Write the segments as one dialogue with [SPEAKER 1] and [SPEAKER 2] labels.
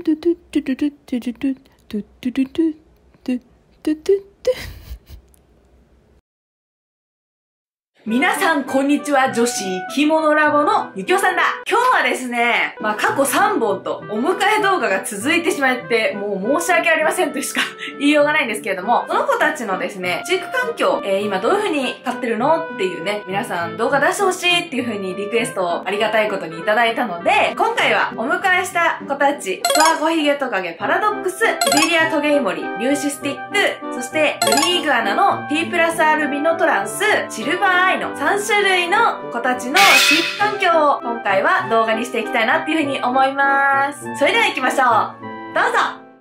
[SPEAKER 1] 皆さん、こんにちは。女子着物ラボのゆきおさんだ。今日はですね、過去3本とお迎え動画が続いてしまって、もう申し訳ありませんとしか言いようがないんですけれども、その子たちのですね、飼育環境、今どういう風に飼ってるのっていうね、皆さん動画出してほしいっていう風にリクエストをありがたいことにいただいたので、今回はお迎えした子たち、ストアゴヒゲトカゲパラドックス、イベリアトゲイモリ、粒子スティック、そしてグリーイグアナの T プラスアルビノトランス、シルバーアイの3種類の子たちの飼育環境を今回は動画にしていきたいなっていうふうに思います。それでは行きましょう。どうぞ。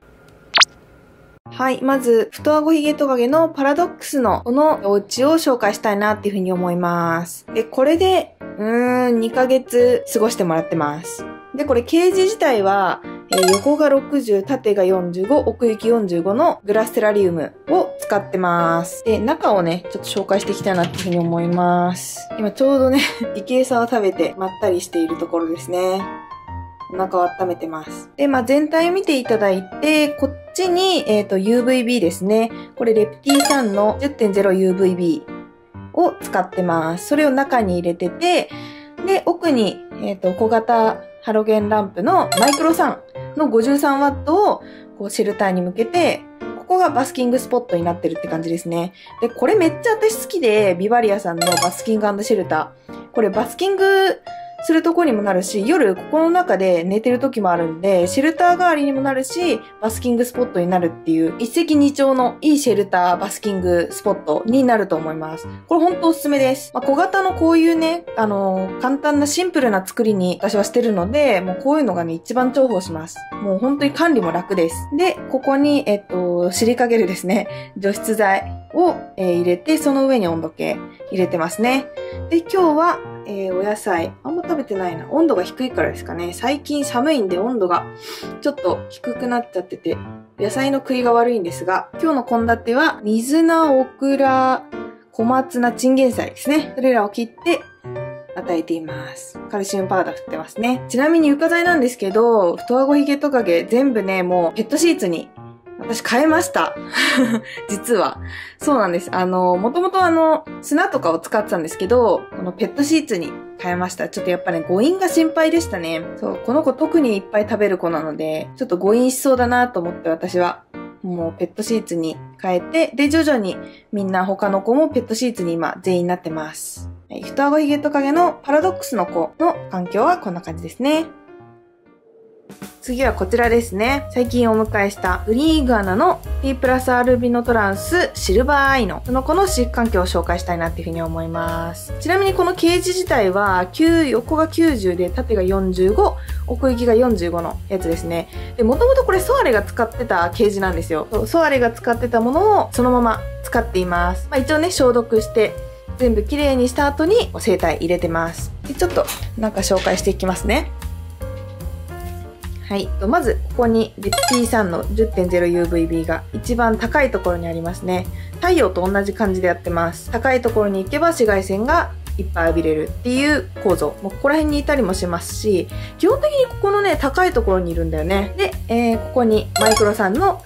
[SPEAKER 1] はい。まず、フトアゴヒゲトカゲのパラドックスのこのお家を紹介したいなっていうふうに思います。で、これで、2ヶ月過ごしてもらってます。で、これケージ自体は、横が60、縦が45、奥行き45のグラステラリウムを使ってます。で、中をね、ちょっと紹介していきたいなっていうふうに思います。今ちょうどね、イケイサを食べてまったりしているところですね。お腹を温めてます。で、全体を見ていただいて、こっちに、UVB ですね。これレプティさんの 10.0UVB を使ってます。それを中に入れてて、で、奥に、小型ハロゲンランプのマイクロ3の 53W をこうシェルターに向けて、ここがバスキングスポットになってるって感じですね。で、これめっちゃ私好きで、ビバリアさんのバスキング&シェルター。これバスキングするとこにもなるし、夜ここの中で寝てる時もあるんで、シェルター代わりにもなるし、バスキングスポットになるっていう、一石二鳥のいいシェルター、バスキングスポットになると思います。これほんとおすすめです。小型のこういうね、簡単なシンプルな作りに私はしてるので、もうこういうのがね、一番重宝します。もう本当に管理も楽です。で、ここに、シリカゲルですね、除湿剤を、入れて、その上に温度計入れてますね。で、今日は、お野菜、あんま食べてないな。温度が低いからですかね。最近寒いんで温度がちょっと低くなっちゃってて、野菜の食いが悪いんですが、今日の献立は、水菜、オクラ、小松菜、チンゲン菜ですね。それらを切って与えています。カルシウムパウダー振ってますね。ちなみに床材なんですけど、フトアゴヒゲトカゲ全部ね、もうペットシーツに私変えました。実は。そうなんです。もともと砂とかを使ってたんですけど、このペットシーツに変えました。ちょっとやっぱね、誤飲が心配でしたね。そう、この子特にいっぱい食べる子なので、ちょっと誤飲しそうだなと思って私は、もうペットシーツに変えて、で、徐々にみんな他の子もペットシーツに今全員なってます。フトアゴヒゲトカゲのパラドックスの子の環境はこんな感じですね。次はこちらですね。最近お迎えしたグリーンイグアナの T プラスアルビノトランスシルバーアイのその子の飼育環境を紹介したいなっていうふうに思います。ちなみにこのケージ自体は横が90で縦が45、奥行きが45のやつですね。で、もともとこれソアレが使ってたケージなんですよ。ソアレが使ってたものをそのまま使っています。一応ね、消毒して全部きれいにした後に生体入れてます。で、ちょっとなんか紹介していきますね。はい。まず、ここにレプティさんの 10.0UVB が一番高いところにありますね。太陽と同じ感じでやってます。高いところに行けば紫外線がいっぱい浴びれるっていう構造。もうここら辺にいたりもしますし、基本的にここのね、高いところにいるんだよね。で、ここにマイクロさんの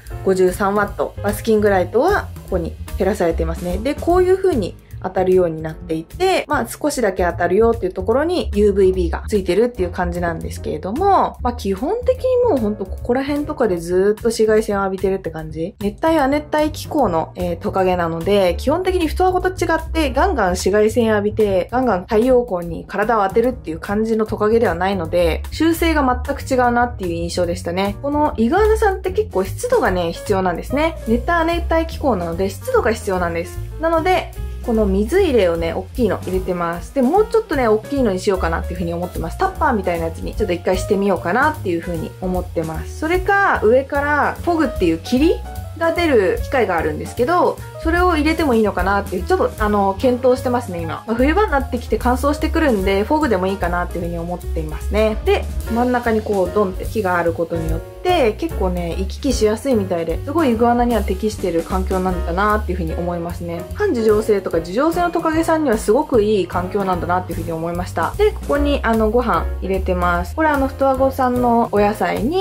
[SPEAKER 1] 53W バスキングライトはここに照らされていますね。で、こういう風に当たるようになっていて、少しだけ当たるよっていうところに UVB がついてるっていう感じなんですけれども、基本的にもうほんとここら辺とかでずーっと紫外線を浴びてるって感じ。熱帯亜熱帯気候の、トカゲなので、基本的にフトアゴと違ってガンガン紫外線浴びて、ガンガン太陽光に体を当てるっていう感じのトカゲではないので、習性が全く違うなっていう印象でしたね。このイグアナさんって結構湿度がね、必要なんですね。熱帯亜熱帯気候なので湿度が必要なんです。なので、この水入れをね、大きいの入れてます。で、もうちょっとね、大きいのにしようかなっていう風に思ってます。タッパーみたいなやつにちょっと一回してみようかなっていう風に思ってます。それか、上からフォグっていう霧が出る機械があるんですけど、それを入れてもいいのかなっていう、ちょっと検討してますね、今。冬場になってきて乾燥してくるんで、フォグでもいいかなっていう風に思っていますね。で、真ん中にこう、ドンって木があることによって、結構ね、行き来しやすいみたいで、すごいイグアナには適している環境なんだなっていう風に思いますね。半樹状性とか樹状性のトカゲさんにはすごくいい環境なんだなっていう風に思いました。で、ここにご飯入れてます。これフトアゴさんのお野菜に、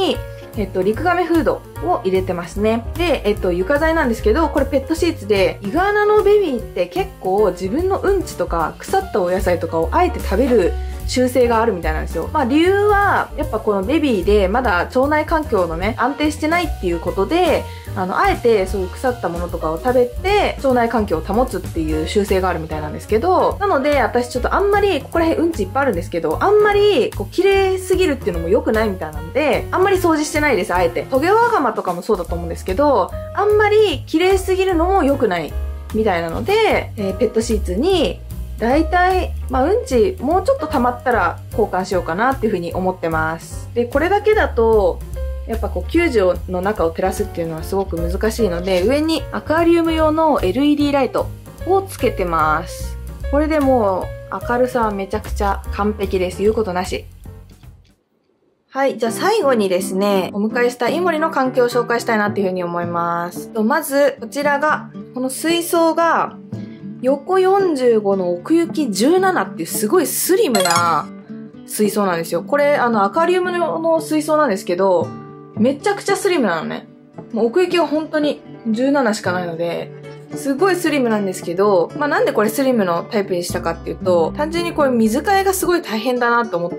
[SPEAKER 1] リクガメフードを入れてますね。で、床材なんですけど、これペットシーツで、イグアナのベビーって結構自分のうんちとか腐ったお野菜とかをあえて食べる習性があるみたいなんですよ。まあ理由は、やっぱこのベビーでまだ腸内環境のね、安定してないっていうことで、あえてそういう腐ったものとかを食べて、腸内環境を保つっていう習性があるみたいなんですけど、なので私ちょっとあんまり、ここら辺うんちいっぱいあるんですけど、あんまりこう綺麗すぎるっていうのも良くないみたいなんで、あんまり掃除してないです、あえて。トゲワガマとかもそうだと思うんですけど、あんまり綺麗すぎるのも良くないみたいなので、ペットシーツに、だいたい、うんちもうちょっと溜まったら交換しようかなっていうふうに思ってます。で、これだけだと、やっぱこう球場の中を照らすっていうのはすごく難しいので、上にアクアリウム用の LED ライトをつけてます。これでもう明るさはめちゃくちゃ完璧です。言うことなし。はい。じゃあ最後にですね、お迎えしたイモリの環境を紹介したいなっていうふうに思います。まず、こちらが、この水槽が、横45の奥行き17っていうすごいスリムな水槽なんですよ。これ、アクアリウムの水槽なんですけど、めちゃくちゃスリムなのね。もう奥行きが本当に17しかないので、すごいスリムなんですけど、なんでこれスリムのタイプにしたかっていうと、単純にこれ水替えがすごい大変だなと思って、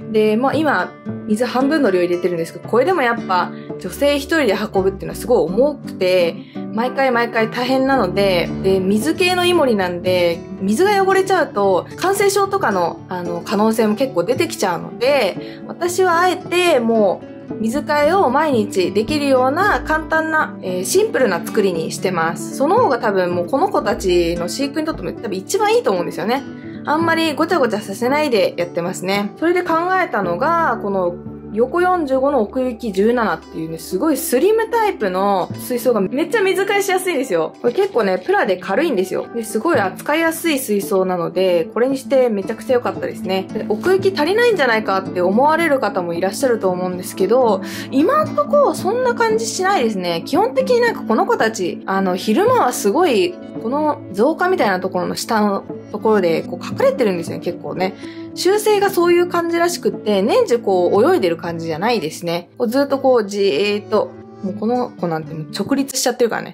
[SPEAKER 1] で、今、水半分の量入れてるんですけど、これでもやっぱ女性一人で運ぶっていうのはすごい重くて、毎回大変なので、水系のイモリなんで、水が汚れちゃうと、感染症とかの、可能性も結構出てきちゃうので、私はあえてもう、水替えを毎日できるような簡単な、シンプルな作りにしてます。その方が多分もうこの子たちの飼育にとっても多分一番いいと思うんですよね。あんまりごちゃごちゃさせないでやってますね。それで考えたのが、この横45の奥行き17っていうね、すごいスリムタイプの水槽がめっちゃ水替えしやすいんですよ。これ結構ね、プラで軽いんですよ。ですごい扱いやすい水槽なので、これにしてめちゃくちゃ良かったですね。で、奥行き足りないんじゃないかって思われる方もいらっしゃると思うんですけど、今んとこそんな感じしないですね。基本的になんかこの子たち、昼間はすごい、この造花みたいなところの下のところでこう隠れてるんですよね、結構ね。習性がそういう感じらしくって、年中こう泳いでる感じじゃないですね。こうずっとこうじーっと、もうこの子なんてもう直立しちゃってるからね。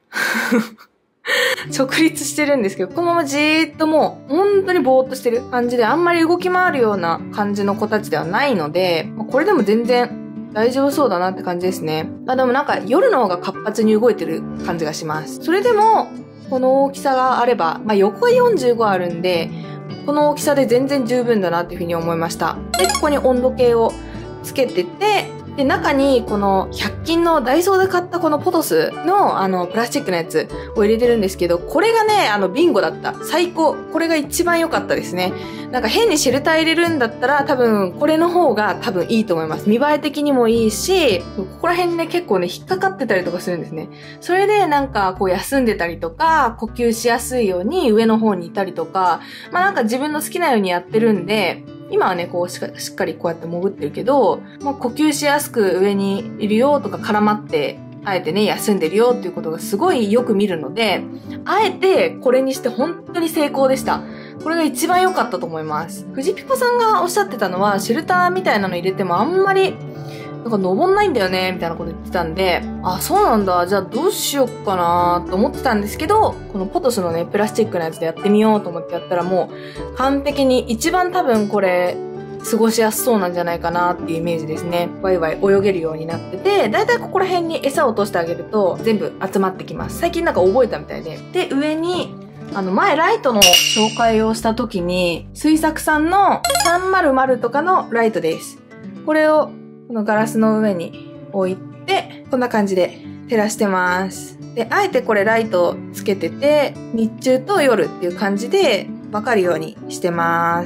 [SPEAKER 1] 直立してるんですけど、このままじーっともう本当にぼーっとしてる感じで、あんまり動き回るような感じの子たちではないので、これでも全然大丈夫そうだなって感じですね。でもなんか夜の方が活発に動いてる感じがします。それでも、この大きさがあれば、横が45あるんで、この大きさで全然十分だなっていうふうに思いました。で、ここに温度計をつけてて、で、中にこの100均のダイソーで買ったこのポトスのプラスチックのやつを入れてるんですけど、これがね、ビンゴだった。最高。これが一番良かったですね。なんか変にシェルター入れるんだったら多分これの方が多分いいと思います。見栄え的にもいいし、ここら辺ね結構ね引っかかってたりとかするんですね。それでなんかこう休んでたりとか、呼吸しやすいように上の方にいたりとか、なんか自分の好きなようにやってるんで、今はね、こうしっかりこうやって潜ってるけど、呼吸しやすく上にいるよとか絡まって、あえてね、休んでるよっていうことがすごいよく見るので、あえてこれにして本当に成功でした。これが一番良かったと思います。藤ピポさんがおっしゃってたのは、シェルターみたいなの入れてもあんまり、なんか登んないんだよね、みたいなこと言ってたんで、あ、そうなんだ。じゃあどうしよっかなと思ってたんですけど、このポトスのね、プラスチックのやつでやってみようと思ってやったらもう、完璧に一番多分これ、過ごしやすそうなんじゃないかなっていうイメージですね。ワイワイ泳げるようになってて、だいたいここら辺に餌を落としてあげると全部集まってきます。最近なんか覚えたみたいで。で、上に、前ライトの紹介をした時に、水作さんの300とかのライトです。これを、このガラスの上に置いて、こんな感じで照らしてます。で、あえてこれライトつけてて、日中と夜っていう感じで分かるようにしてます。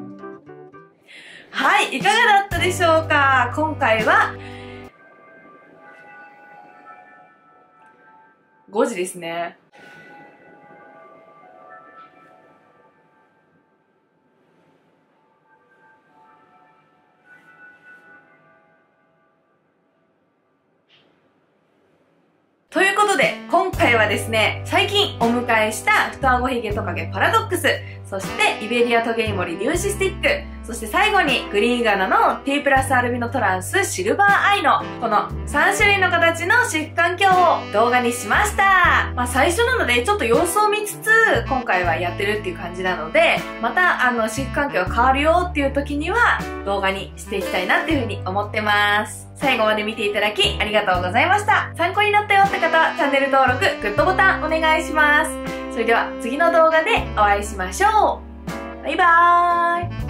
[SPEAKER 1] はい、いかがだったでしょうか？今回は、5時ですね。ということで、今回はですね、最近お迎えしたフトアゴヒゲトカゲパラドックス、そしてイベリアトゲイモリ粒子スティック、 そして最後にグリーンガナの T プラスアルビノトランスシルバーアイのこの3種類の形の飼育環境を動画にしました。最初なのでちょっと様子を見つつ今回はやってるっていう感じなので、また飼育環境が変わるよっていう時には動画にしていきたいなっていうふうに思ってます。最後まで見ていただきありがとうございました。参考になったよって方はチャンネル登録、グッドボタンお願いします。それでは次の動画でお会いしましょう。バイバーイ。